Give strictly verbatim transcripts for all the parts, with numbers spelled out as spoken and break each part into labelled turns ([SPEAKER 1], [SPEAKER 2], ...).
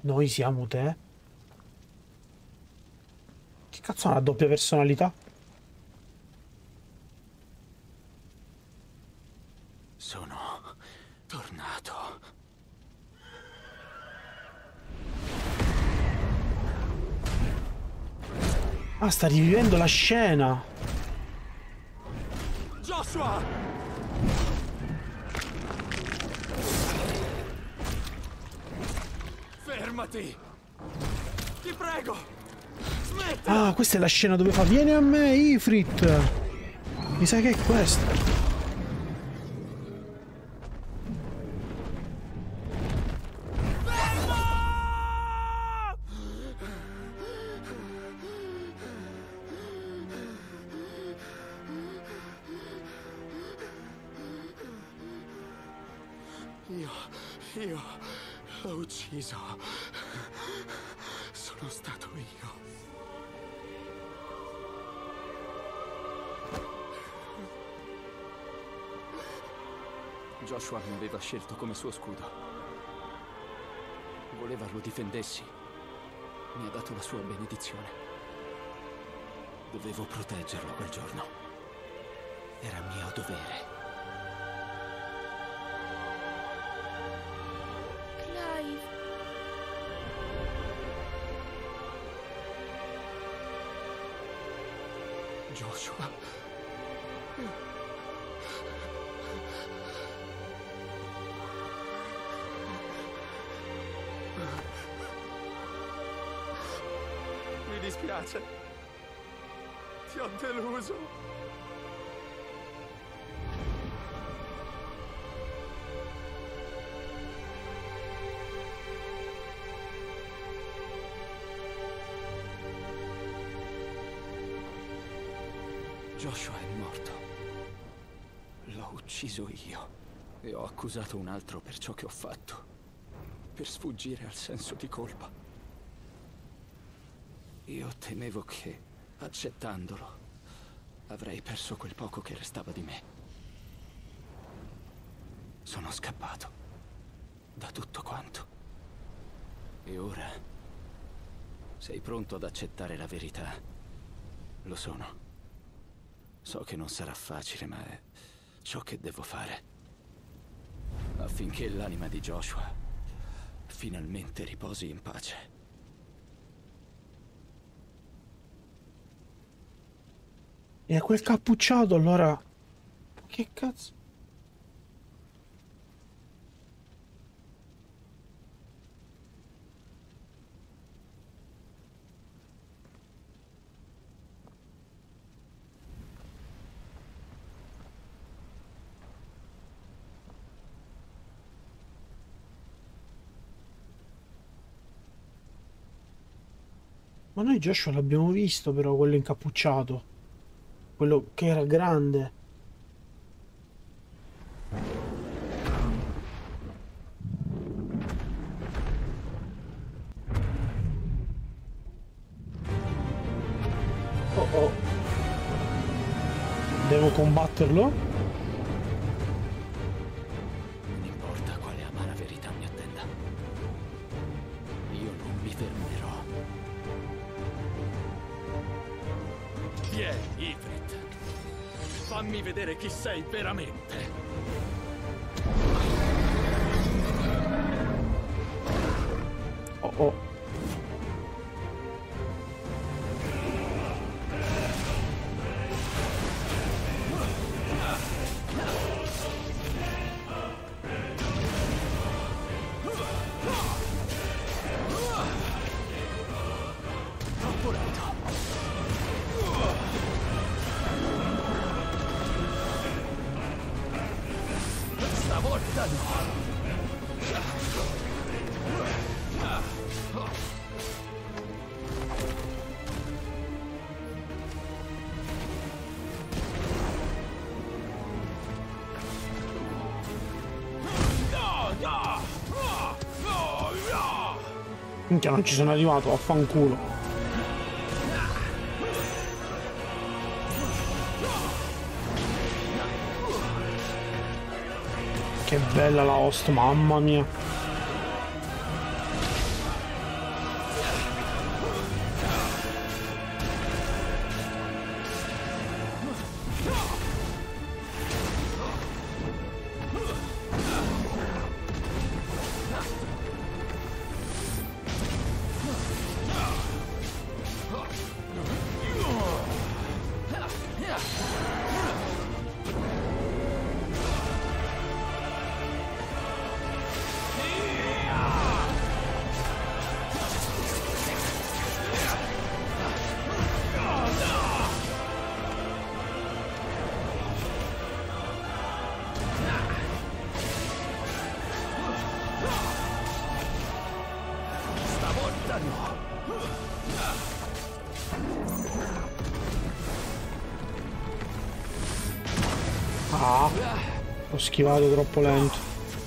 [SPEAKER 1] Noi siamo te? Che cazzo ha una doppia personalità?
[SPEAKER 2] Sono tornato.
[SPEAKER 1] Ah, sta rivivendo la scena.
[SPEAKER 2] Joshua! Fermati! Ti prego! Smetti!
[SPEAKER 1] Ah, questa è la scena dove fa vieni a me, Ifrit. Mi sa che è questa.
[SPEAKER 2] Io... io... l'ho ucciso. Sono stato io. Joshua mi aveva scelto come suo scudo. Voleva lo difendessi. Mi ha dato la sua benedizione. Dovevo proteggerlo quel giorno. Era mio dovere. Joshua. Mi dispiace. Ti ho deluso. Joshua è morto. L'ho ucciso io e ho accusato un altro per ciò che ho fatto, per sfuggire al senso di colpa. Io temevo che, accettandolo, avrei perso quel poco che restava di me. Sono scappato da tutto quanto. E ora sei pronto ad accettare la verità? Lo sono. So che non sarà facile, ma è ciò che devo fare. Affinché l'anima di Joshua finalmente riposi in pace.
[SPEAKER 1] E a quel cappucciato allora... Che cazzo? Ma noi Joshua l'abbiamo visto però, quello incappucciato. Quello che era grande. Oh oh. Devo combatterlo?
[SPEAKER 2] Fammi vedere chi sei veramente.
[SPEAKER 1] Oh oh.
[SPEAKER 2] Troppo lento. Stavolta no.
[SPEAKER 1] Minchia, non ci sono arrivato, affanculo. Che bella la host, mamma mia. Ah, ho schivato troppo lento.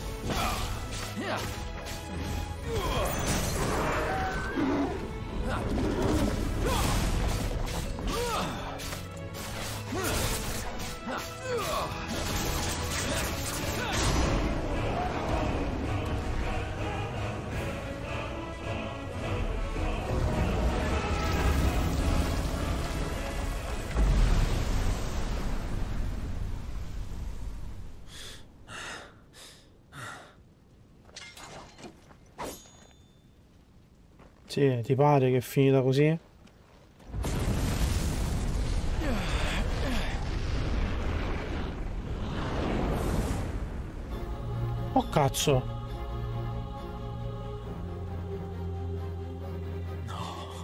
[SPEAKER 1] Sì, ti pare che è finita così? Oh cazzo!
[SPEAKER 2] No.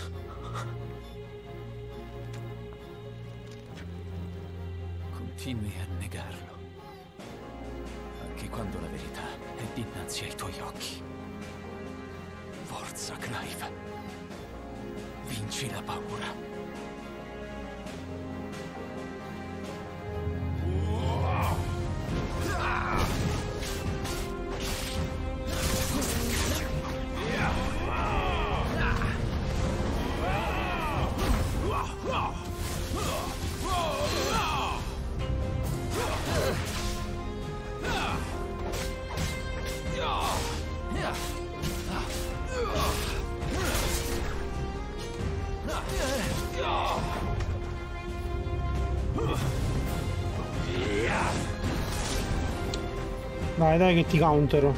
[SPEAKER 2] Continui a negarlo. Anche quando la verità è dinanzi ai tuoi occhi. Forza, Clive. Vinci la paura.
[SPEAKER 1] Dai, dai che ti countero.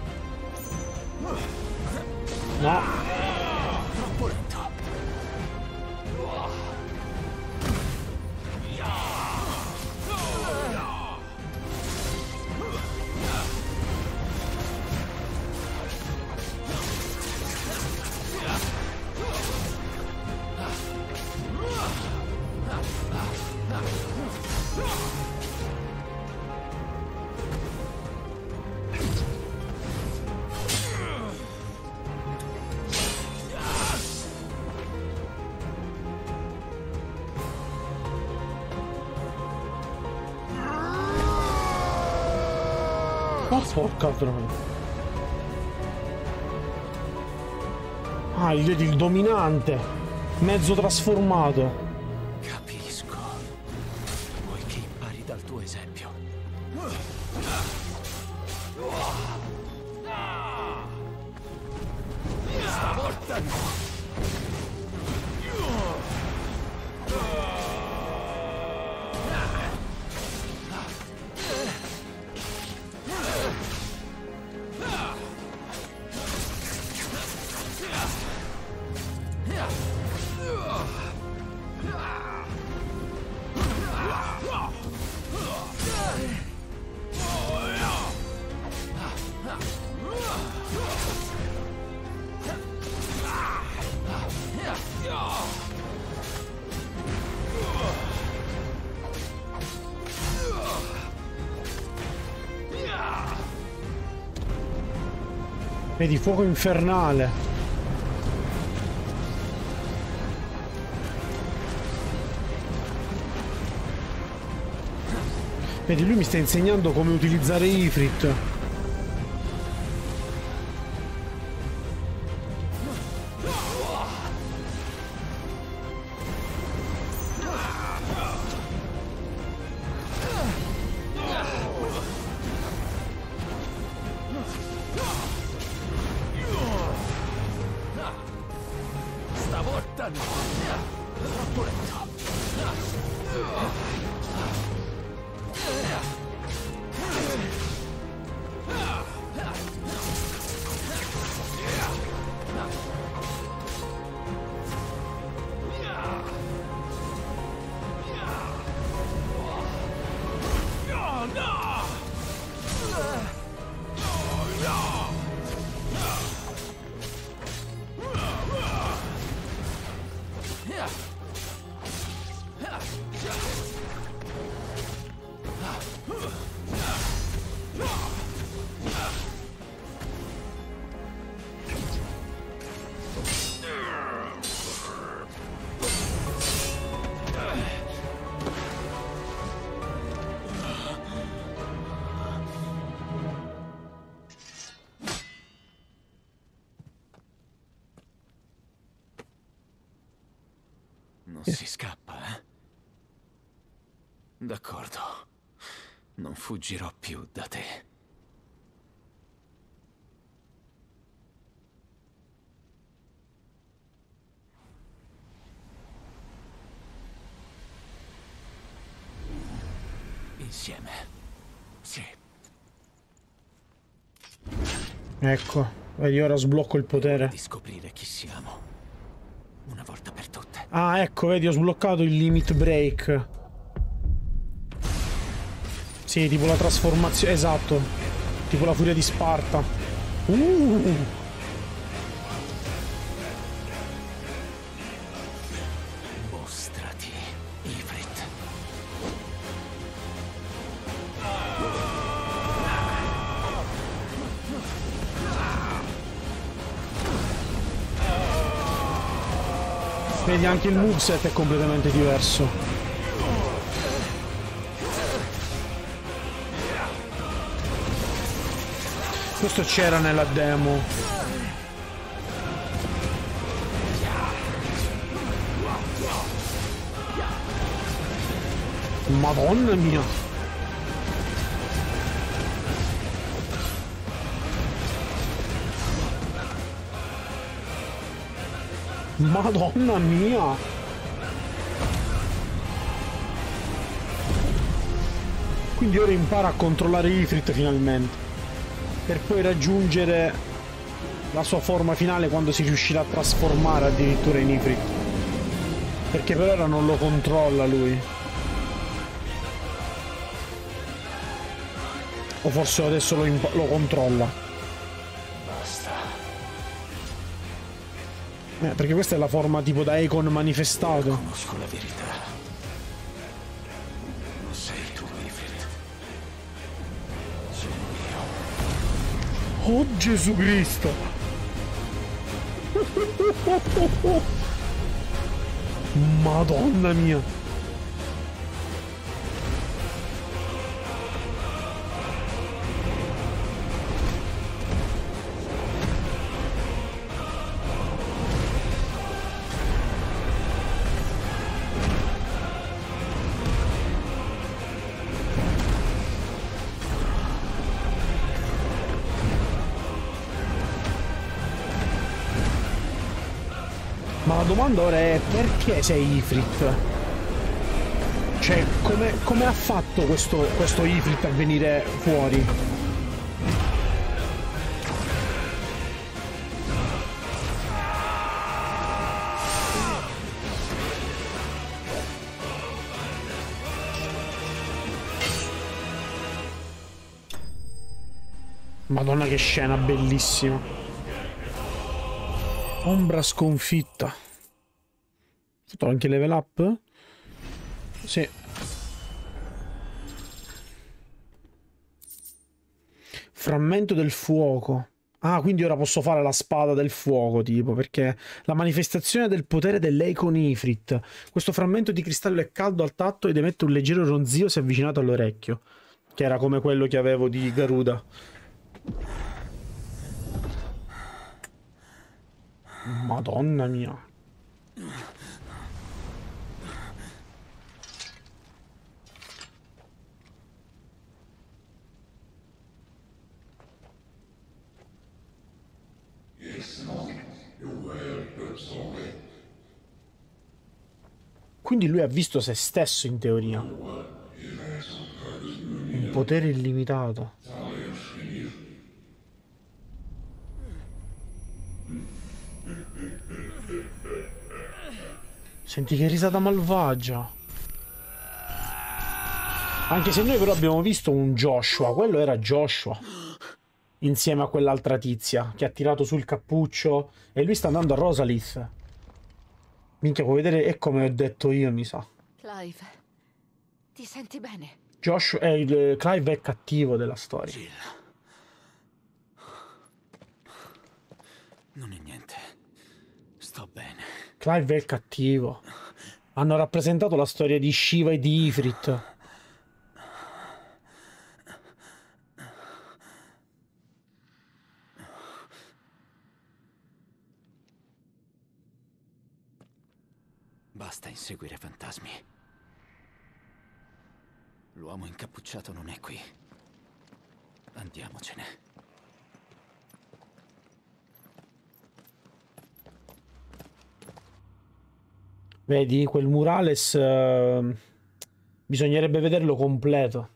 [SPEAKER 1] No.
[SPEAKER 2] Troppo lento.
[SPEAKER 1] Oh, porca troia. Ah, il, il dominante. Mezzo trasformato.
[SPEAKER 2] Capisco. Vuoi che impari dal tuo esempio? Stavolta no.
[SPEAKER 1] Vedi, fuoco infernale. Vedi, lui mi sta insegnando come utilizzare Ifrit.
[SPEAKER 2] Stavolta no. Troppo lento. Non si scappa, eh? D'accordo. Non fuggirò più da te. Insieme. Sì.
[SPEAKER 1] Ecco, vedi, ora sblocco il potere.
[SPEAKER 2] Di scoprire chi siamo. Una volta per tutte.
[SPEAKER 1] Ah, ecco, vedi, ho sbloccato il limit break. Sì, tipo la trasformazione, esatto. Tipo la furia di Sparta. Uh!
[SPEAKER 2] Mostrati, Ifrit.
[SPEAKER 1] Vedi, anche il moveset è completamente diverso. Questo c'era nella demo. Madonna mia. Madonna mia. Quindi ora impara a controllare Ifrit finalmente, per poi raggiungere la sua forma finale quando si riuscirà a trasformare addirittura in Ifrit. Perché per ora non lo controlla lui. O forse adesso lo, lo controlla.
[SPEAKER 2] Basta.
[SPEAKER 1] Eh, perché questa è la forma tipo da Icon manifestato.
[SPEAKER 2] Conosco la verità. Non sei tu, Ifrit. Sono io.
[SPEAKER 1] Oh Gesù Cristo! Madonna mia! Ma la domanda ora è: perché sei Ifrit? Cioè, come, come ha fatto questo, questo Ifrit a venire fuori? Madonna, che scena bellissima. Ombra sconfitta. Ho fatto anche level up? Sì. Frammento del fuoco. Ah, quindi ora posso fare la spada del fuoco, tipo, perché la manifestazione del potere dell'Eikon Ifrit. Questo frammento di cristallo è caldo al tatto ed emette un leggero ronzio se avvicinato all'orecchio. Che era come quello che avevo di Garuda. Madonna mia. Quindi lui ha visto se stesso in teoria. Un potere illimitato. Senti che risata malvagia. Anche se noi però abbiamo visto un Joshua. Quello era Joshua. Insieme a quell'altra tizia che ha tirato sul cappuccio. E lui sta andando a Rosalith. Minchia, puoi vedere, è come ho detto io, mi sa.
[SPEAKER 3] Clive, ti senti bene?
[SPEAKER 1] Joshua, eh, il, Clive è cattivo della storia.
[SPEAKER 2] Jill. Non è niente. Sto bene.
[SPEAKER 1] Clive è il cattivo. Hanno rappresentato la storia di Shiva e di Ifrit.
[SPEAKER 2] Basta inseguire fantasmi. L'uomo incappucciato non è qui. Andiamocene.
[SPEAKER 1] Vedi, quel murales uh, bisognerebbe vederlo completo.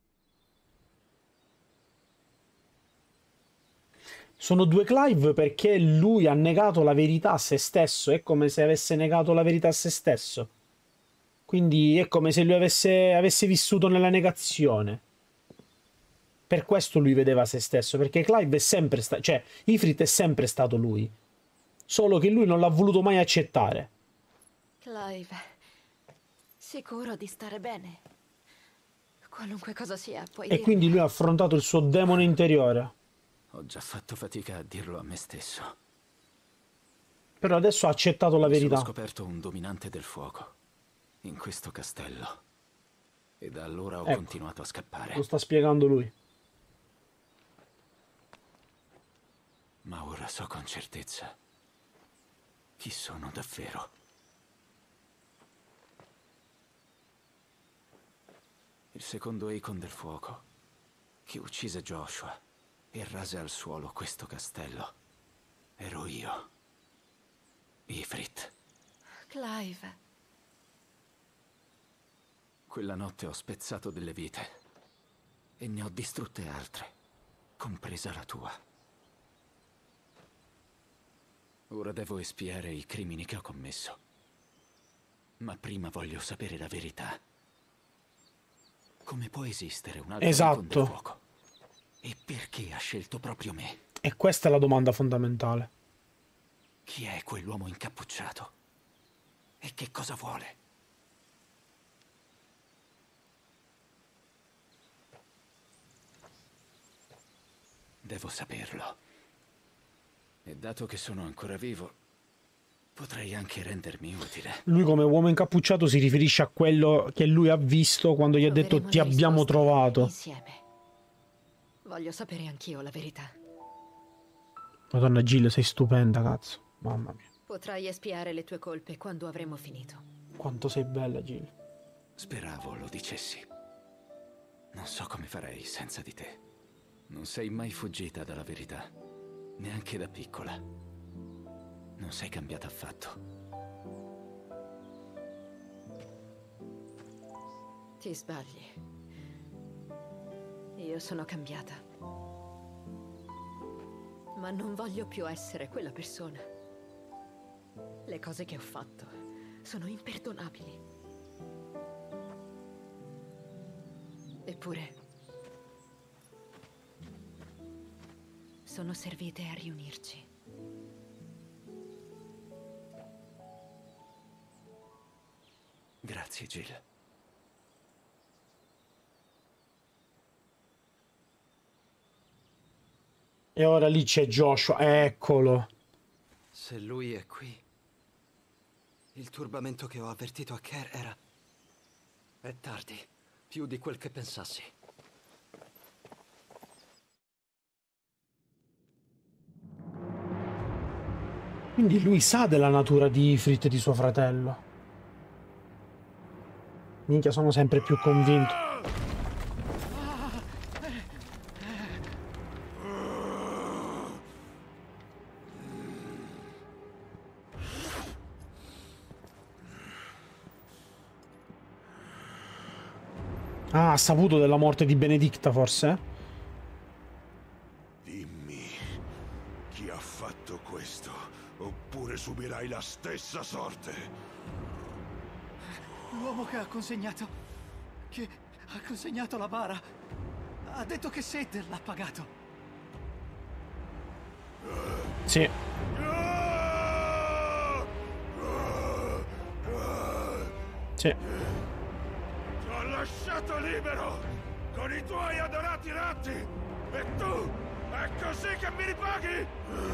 [SPEAKER 1] Sono due Clive perché lui ha negato la verità a se stesso, è come se avesse negato la verità a se stesso. Quindi è come se lui avesse, avesse vissuto nella negazione. Per questo lui vedeva se stesso, perché Clive è sempre stato, cioè Ifrit è sempre stato lui. Solo che lui non l'ha voluto mai accettare.
[SPEAKER 3] Clive, sicuro di stare bene? Qualunque cosa sia, puoi
[SPEAKER 1] E
[SPEAKER 3] dirmi.
[SPEAKER 1] quindi lui ha affrontato il suo demone interiore.
[SPEAKER 2] Ho già fatto fatica a dirlo a me stesso.
[SPEAKER 1] Però adesso ha accettato la
[SPEAKER 2] Mi
[SPEAKER 1] verità.
[SPEAKER 2] sono scoperto un dominante del fuoco in questo castello. E da allora ho
[SPEAKER 1] Ecco,
[SPEAKER 2] continuato a scappare.
[SPEAKER 1] lo sta spiegando lui.
[SPEAKER 2] Ma ora so con certezza chi sono davvero. Il secondo Eikon del fuoco, che uccise Joshua e rase al suolo questo castello, ero io. Ifrit.
[SPEAKER 3] Clive,
[SPEAKER 2] Quella notte ho spezzato delle vite e ne ho distrutte altre, compresa la tua. Ora devo espiare i crimini che ho commesso. Ma prima voglio sapere la verità. Come può esistere un altro
[SPEAKER 1] Esatto.
[SPEAKER 2] Eikon del fuoco? E perché ha scelto proprio me?
[SPEAKER 1] E questa è la domanda fondamentale.
[SPEAKER 2] Chi è quell'uomo incappucciato? E che cosa vuole? Devo saperlo. E dato che sono ancora vivo, potrei anche rendermi utile.
[SPEAKER 1] Lui come uomo incappucciato si riferisce a quello che lui ha visto quando gli ha detto
[SPEAKER 3] troveremo
[SPEAKER 1] ti
[SPEAKER 3] le
[SPEAKER 1] abbiamo
[SPEAKER 3] risposte
[SPEAKER 1] trovato.
[SPEAKER 3] insieme. Voglio sapere anch'io la verità.
[SPEAKER 1] Madonna Jill, sei stupenda, cazzo. Mamma mia.
[SPEAKER 3] Potrai espiare le tue colpe quando avremo finito.
[SPEAKER 1] Quanto sei bella, Jill.
[SPEAKER 2] Speravo lo dicessi. Non so come farei senza di te. Non sei mai fuggita dalla verità, neanche da piccola. Non sei cambiata affatto.
[SPEAKER 3] Ti sbagli. Io sono cambiata. Ma non voglio più essere quella persona. Le cose che ho fatto sono imperdonabili. Eppure sono servite a riunirci.
[SPEAKER 2] Grazie, Jill.
[SPEAKER 1] E ora lì c'è Joshua, eccolo.
[SPEAKER 4] Se lui è qui, il turbamento che ho avvertito a Kerr era... È tardi, più di quel che pensassi.
[SPEAKER 1] Quindi lui sa della natura di Ifrit e di suo fratello. Minchia, sono sempre più convinto. Ah, ha saputo della morte di Benedicta, forse?
[SPEAKER 5] Dimmi, chi ha fatto questo, oppure subirai la stessa sorte.
[SPEAKER 6] L'uomo che ha consegnato... che ha consegnato la bara... ha detto che Seth l'ha pagato.
[SPEAKER 1] Sì. Sì.
[SPEAKER 5] Ti ho lasciato libero, con i tuoi adorati ratti, e tu, è così che mi ripaghi?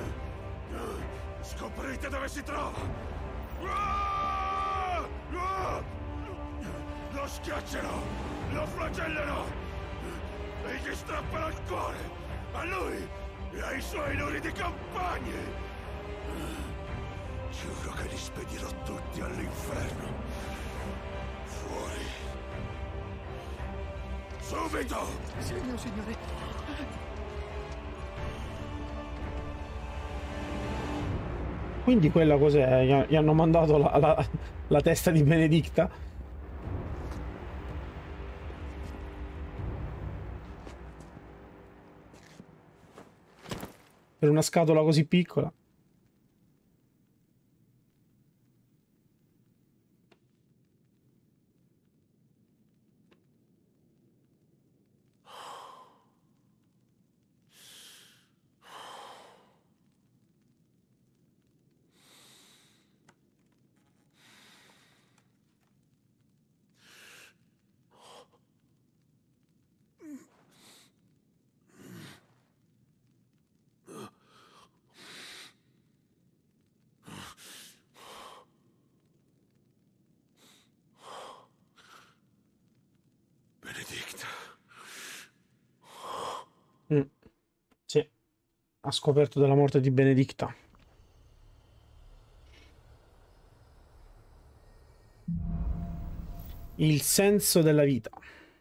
[SPEAKER 5] Scoprite dove si trova. Lo schiaccerò, lo flagellerò e gli strapperò il cuore, a lui e ai suoi luridi compagni. Ci Giuro che li spedirò tutti all'inferno. Fuori. Subito!
[SPEAKER 6] Sì, mio signore.
[SPEAKER 1] Quindi quella cos'è? Gli, gli hanno mandato la, la, la testa di Benedicta? Per una scatola così piccola?
[SPEAKER 5] Benedicta.
[SPEAKER 1] Mm. Sì, ha scoperto della morte di Benedicta. Il senso della vita.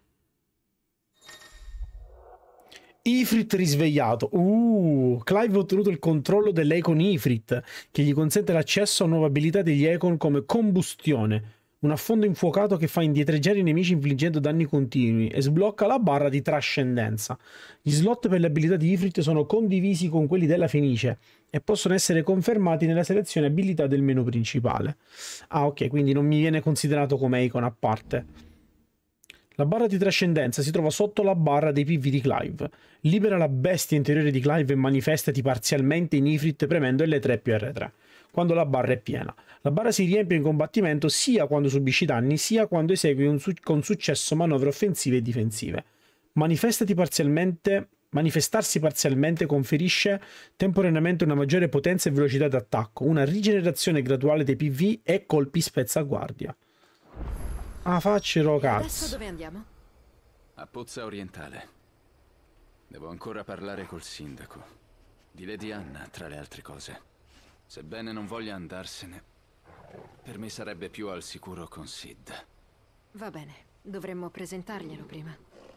[SPEAKER 1] Ifrit risvegliato. Uh, Clive ha ottenuto il controllo dell'Econ Ifrit, che gli consente l'accesso a nuove abilità degli Econ come combustione, un affondo infuocato che fa indietreggiare i nemici infliggendo danni continui, e sblocca la barra di trascendenza. Gli slot per le abilità di Ifrit sono condivisi con quelli della Fenice e possono essere confermati nella selezione abilità del menu principale. Ah, ok, quindi non mi viene considerato come Icon a parte. La barra di trascendenza si trova sotto la barra dei P V di Clive. Libera la bestia interiore di Clive e manifestati parzialmente in Ifrit premendo L tre più R tre, quando la barra è piena. La barra si riempie in combattimento sia quando subisci danni, sia quando esegui un su con successo manovre offensive e difensive. Manifestati parzialmente... Manifestarsi parzialmente conferisce temporaneamente una maggiore potenza e velocità d'attacco, una rigenerazione graduale dei P V e colpi spezzaguardia. Ah, faccelo cazzo.
[SPEAKER 3] Adesso dove andiamo?
[SPEAKER 2] A Pozza Orientale. Devo ancora parlare col sindaco. Di Lady Anna, tra le altre cose. Sebbene non voglia andarsene, per me sarebbe più al sicuro con Sid.
[SPEAKER 3] Va bene, dovremmo presentarglielo prima.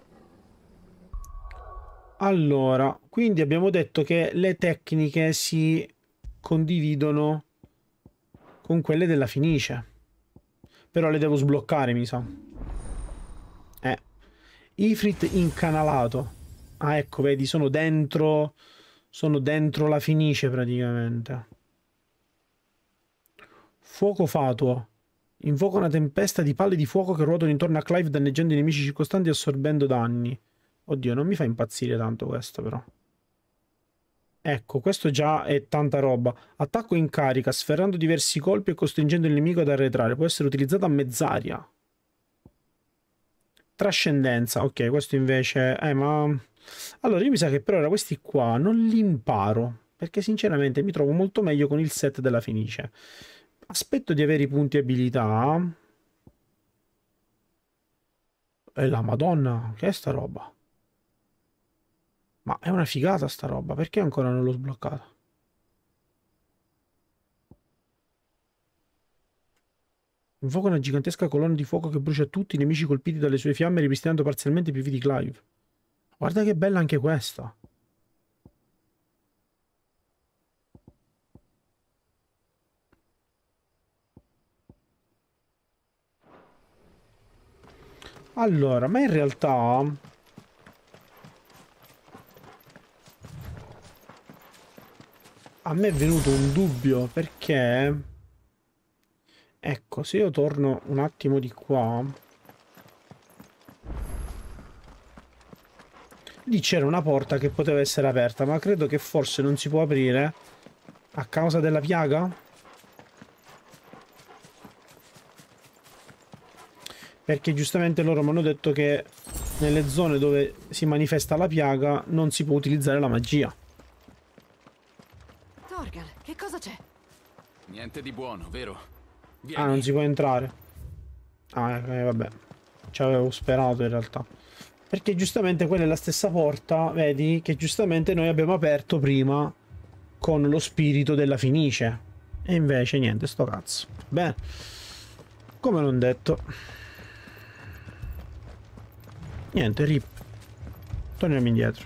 [SPEAKER 1] Allora, quindi abbiamo detto che le tecniche si condividono con quelle della Fenice. Però le devo sbloccare, mi sa. Eh. Ifrit incanalato. Ah, ecco, vedi, sono dentro... Sono dentro la Fenice, praticamente. Fuoco fatuo. Invoca una tempesta di palle di fuoco che ruotano intorno a Clive, danneggiando i nemici circostanti e assorbendo danni. Oddio, non mi fa impazzire tanto questo, però. Ecco, questo già è tanta roba. Attacco in carica, sferrando diversi colpi e costringendo il nemico ad arretrare. Può essere utilizzato a mezz'aria. Trascendenza. Ok, questo invece... Eh, ma... Allora, io mi sa che per ora questi qua non li imparo. Perché sinceramente mi trovo molto meglio con il set della Fenice. Aspetto di avere i punti abilità. E la Madonna, che è sta roba? Ma è una figata sta roba, perché ancora non l'ho sbloccata? Invoca una gigantesca colonna di fuoco che brucia tutti i nemici colpiti dalle sue fiamme, ripristinando parzialmente i P V di Clive. Guarda che bella anche questa. Allora, ma in realtà... A me è venuto un dubbio, perché... Ecco, se io torno un attimo di qua... Lì c'era una porta che poteva essere aperta, ma credo che forse non si può aprire a causa della piaga? Perché giustamente loro mi hanno detto che nelle zone dove si manifesta la piaga non si può utilizzare la magia.
[SPEAKER 3] Torgal, che cosa c'è?
[SPEAKER 2] Niente di buono, vero? Vieni.
[SPEAKER 1] Ah, non si può entrare. Ah, eh, vabbè. Ci avevo sperato in realtà. Perché giustamente quella è la stessa porta, vedi, che giustamente noi abbiamo aperto prima con lo spirito della Fenice. E invece niente, sto cazzo. Bene. Come non detto. Niente, rip. Torniamo indietro.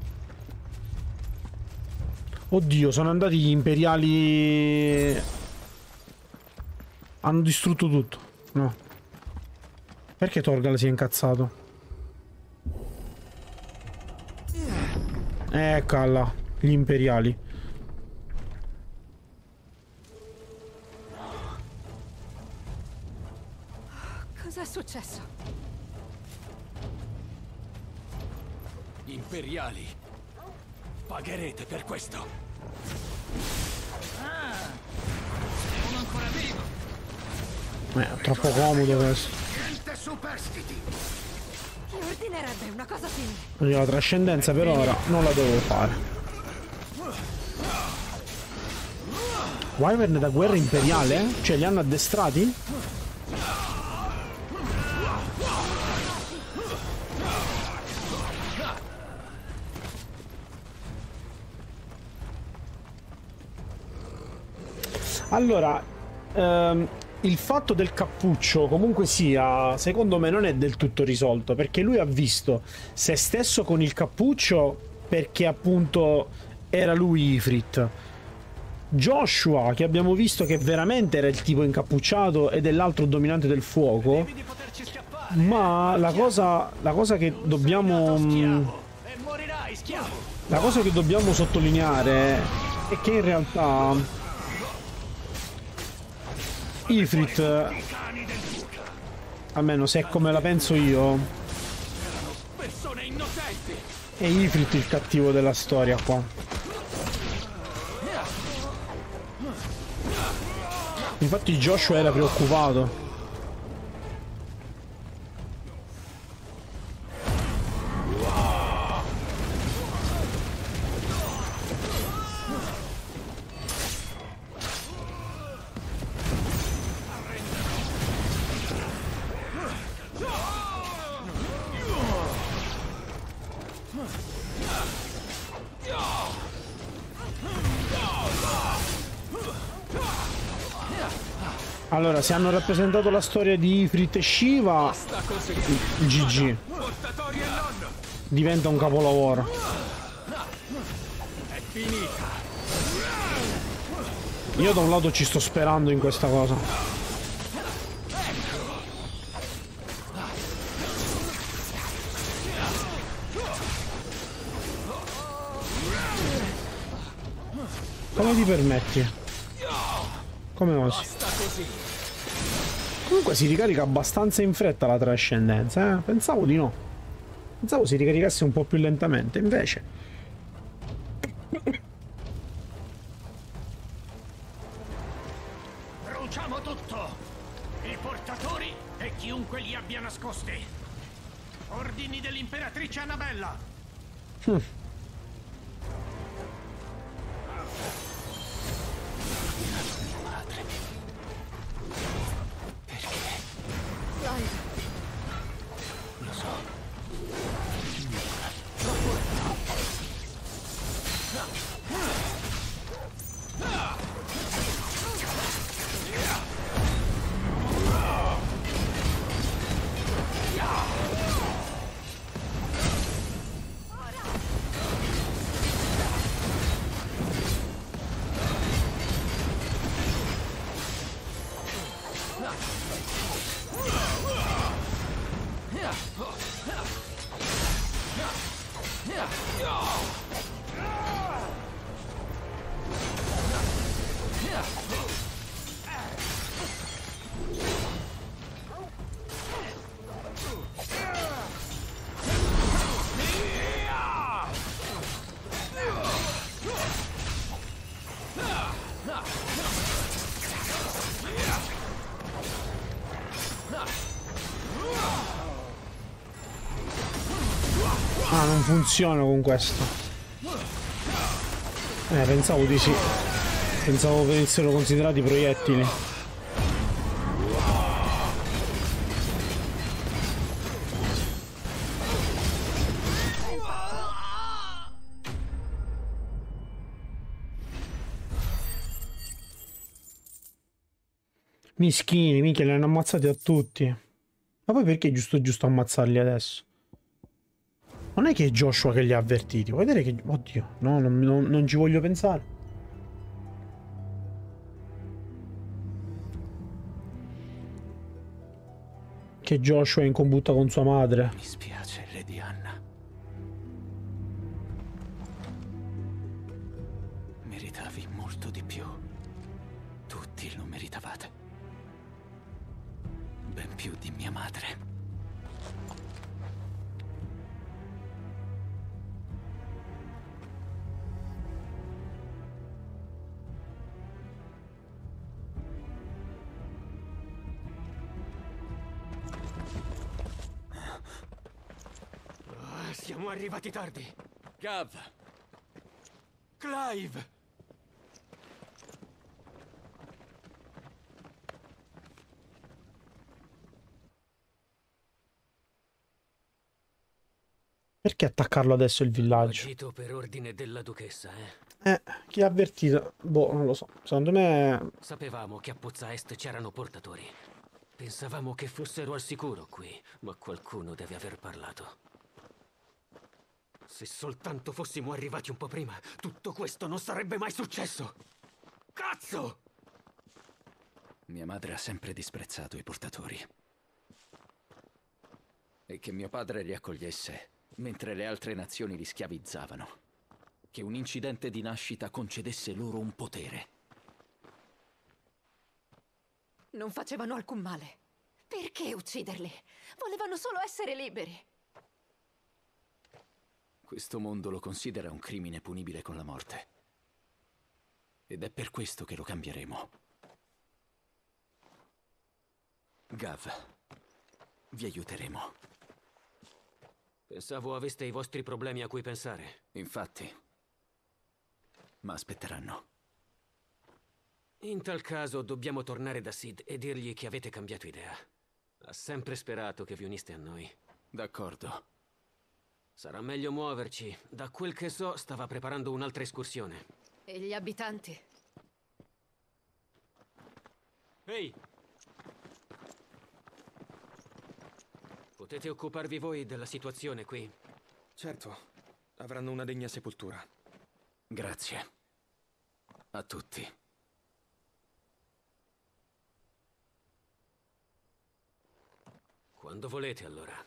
[SPEAKER 1] Oddio, sono andati gli imperiali. Hanno distrutto tutto. No. Perché Torgal si è incazzato? Eccola, gli imperiali.
[SPEAKER 3] Cos'è successo?
[SPEAKER 2] Imperiali. Pagherete per questo.
[SPEAKER 6] Ah, sono ancora vivo.
[SPEAKER 1] Eh, è troppo comodo questo.
[SPEAKER 5] Niente superstiti!
[SPEAKER 3] Chi ordinerebbe una cosa simile?
[SPEAKER 1] Io la trascendenza per ora non la devo fare. Wyvern da guerra imperiale? Cioè li hanno addestrati? Allora, ehm, il fatto del cappuccio comunque sia, secondo me non è del tutto risolto, perché lui ha visto se stesso con il cappuccio perché appunto era lui Ifrit. Joshua, che abbiamo visto che veramente era il tipo incappucciato ed è l'altro dominante del fuoco, ma la cosa, la cosa che dobbiamo la cosa che dobbiamo sottolineare è che in realtà Ifrit, almeno se è come la penso io, è Ifrit il cattivo della storia qua. Infatti Joshua era preoccupato. Allora, se hanno rappresentato la storia di Ifrit e Shiva, G G. Diventa un capolavoro. Io da un lato ci sto sperando in questa cosa. Come ti permetti? Come osi? Comunque si ricarica abbastanza in fretta la trascendenza, eh? Pensavo di no. Pensavo si ricaricasse un po' più lentamente, invece.
[SPEAKER 5] Bruciamo tutto! I portatori e chiunque li abbia nascosti! Ordini dell'imperatrice Annabella!
[SPEAKER 1] Hm. Ah, non funziona con questo. Eh, pensavo di sì. Pensavo venissero considerati proiettili. Mischini, minchia, li hanno ammazzati a tutti. Ma poi perché è giusto giusto ammazzarli adesso? Non è che è Joshua che li ha avvertiti. Vuoi vedere che... Oddio, no, non, non, non ci voglio pensare. Che Joshua è in combutta con sua madre.
[SPEAKER 2] Mi spiace, Lady Anna. Meritavi molto di più. Tutti lo meritavate. Ben più di mia madre.
[SPEAKER 7] Siamo arrivati tardi.
[SPEAKER 2] Gav!
[SPEAKER 7] Clive!
[SPEAKER 1] Perché attaccarlo adesso il
[SPEAKER 7] Ho
[SPEAKER 1] villaggio?
[SPEAKER 7] agito per ordine della duchessa, eh?
[SPEAKER 1] Eh, chi ha avvertito? Boh, non lo so. Secondo me...
[SPEAKER 7] Sapevamo che a Pozza Est c'erano portatori. Pensavamo che fossero al sicuro qui, ma qualcuno deve aver parlato. Se soltanto fossimo arrivati un po' prima, tutto questo non sarebbe mai successo! Cazzo!
[SPEAKER 2] Mia madre ha sempre disprezzato i portatori. E che mio padre li accogliesse, mentre le altre nazioni li schiavizzavano. Che un incidente di nascita concedesse loro un potere.
[SPEAKER 3] Non facevano alcun male. Perché ucciderli? Volevano solo essere liberi.
[SPEAKER 2] Questo mondo lo considera un crimine punibile con la morte. Ed è per questo che lo cambieremo. Gav, vi aiuteremo.
[SPEAKER 7] Pensavo aveste i vostri problemi a cui pensare.
[SPEAKER 2] Infatti. Ma aspetteranno.
[SPEAKER 7] In tal caso dobbiamo tornare da Sid e dirgli che avete cambiato idea. Ha sempre sperato che vi uniste a noi.
[SPEAKER 2] D'accordo.
[SPEAKER 7] Sarà meglio muoverci. Da quel che so, stava preparando un'altra escursione.
[SPEAKER 3] E gli abitanti?
[SPEAKER 7] Ehi! Potete occuparvi voi della situazione qui?
[SPEAKER 8] Certo, avranno una degna sepoltura.
[SPEAKER 2] Grazie. A tutti.
[SPEAKER 7] Quando volete, allora.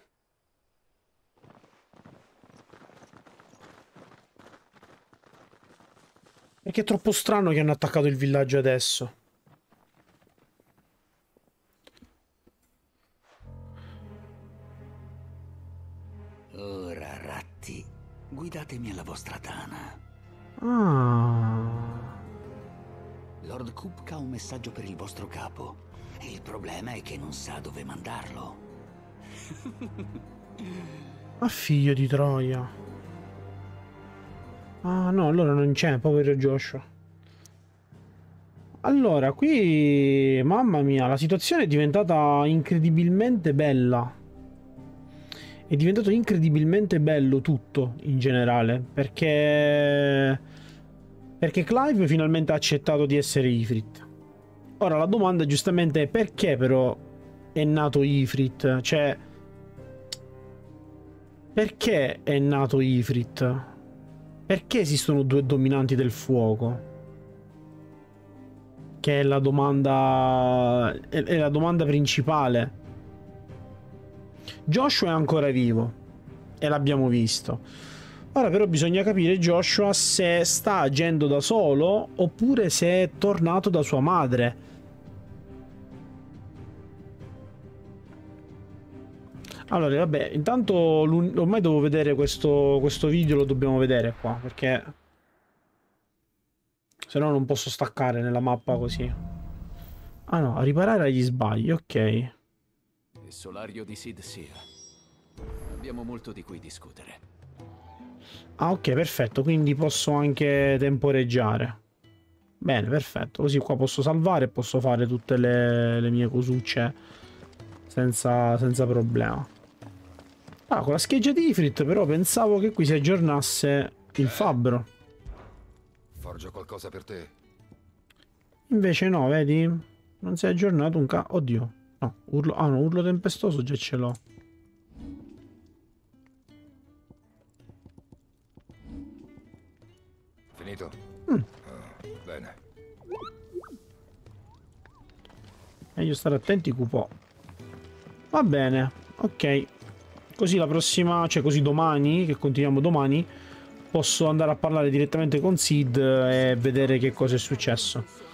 [SPEAKER 1] Perché è troppo strano che hanno attaccato il villaggio adesso.
[SPEAKER 9] Ora, ratti, guidatemi alla vostra tana.
[SPEAKER 1] Ah.
[SPEAKER 9] Lord Kupka ha un messaggio per il vostro capo. Il problema è che non sa dove mandarlo.
[SPEAKER 1] Ma figlio di Troia. Ah no, allora non c'è, povero Joshua. Allora, qui... Mamma mia, la situazione è diventata incredibilmente bella. È diventato incredibilmente bello tutto, in generale. Perché... Perché Clive finalmente ha accettato di essere Ifrit. Ora, la domanda giustamente è perché però è nato Ifrit? Cioè... Perché è nato Ifrit? Perché esistono due dominanti del fuoco? Che è la domanda... È, è la domanda principale. Joshua è ancora vivo. E l'abbiamo visto. Ora però bisogna capire Joshua se sta agendo da solo oppure se è tornato da sua madre. Allora, vabbè, intanto ormai devo vedere questo, questo video, lo dobbiamo vedere qua, perché se no non posso staccare nella mappa così. Ah no, a riparare agli sbagli, ok.
[SPEAKER 2] Il solario di Sid Sia. Abbiamo molto di cui discutere.
[SPEAKER 1] Ah ok, perfetto, quindi posso anche temporeggiare. Bene, perfetto, così qua posso salvare e posso fare tutte le, le mie cosucce senza, senza problema. Ah, con la scheggia di Ifrit però pensavo che qui si aggiornasse il fabbro.
[SPEAKER 10] Forgio qualcosa per te.
[SPEAKER 1] Invece no, vedi? Non si è aggiornato un ca... Oddio. No, urlo... Ah, no, urlo tempestoso già ce l'ho.
[SPEAKER 5] Finito?
[SPEAKER 1] Mm.
[SPEAKER 5] Oh, bene.
[SPEAKER 1] Meglio stare attenti, Cupò. Va bene, ok. Così la prossima, cioè così domani, che continuiamo domani, posso andare a parlare direttamente con Sid e vedere che cosa è successo.